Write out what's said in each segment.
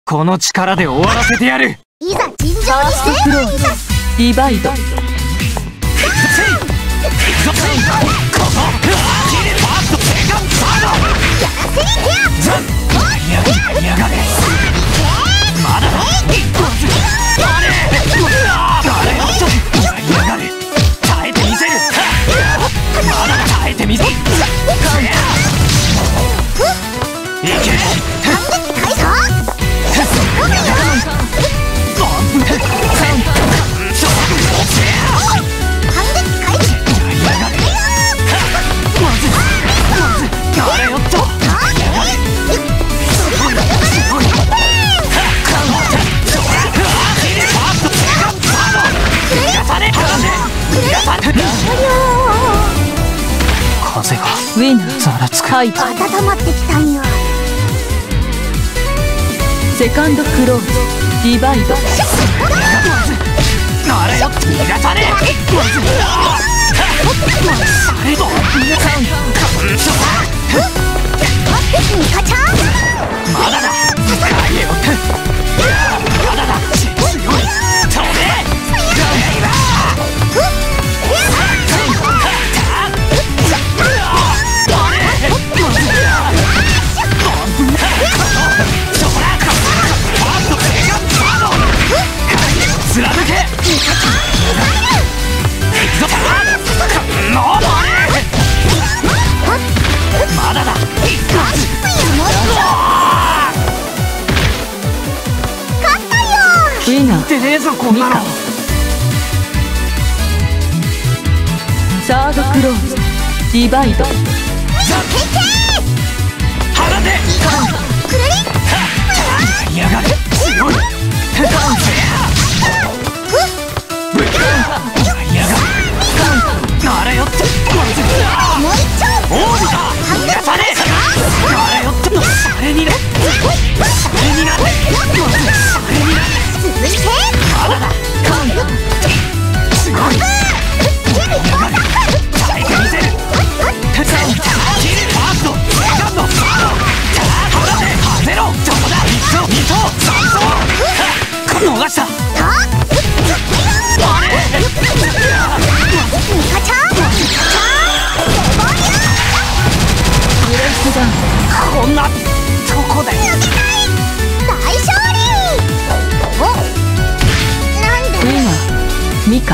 この力で終わらせてやる。 いざ尋常にしてリバイド。 風がウィナーざらつく。 はい温まってきたんよ。 セカンドクローズ。ディバイド。 あれよ逃がさねえ。まだだ。まだだ。強い。飛べ。まだだ。 ウィナー。 出ねえぞこんなの。 サードクローズ。ディバイド。 放て。やがれ。強い。あれよってもう一丁。 王子だ。逃がさねえ。あれよってシャレになれ。シャレになれ。 続いてまだだ。すごい。やがれ。耐えてみせる。キルファースト。セカンド。放て。外れろ。どこだ。2投3投。逃した。こんなとこで大勝利。お、なんでウィナー。ミカ。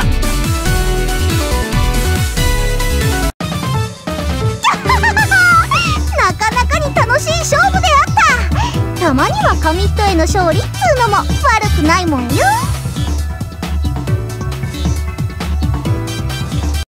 なかなかに楽しい勝負であった。たまには紙一重の勝利っつうのも悪くないもんよ。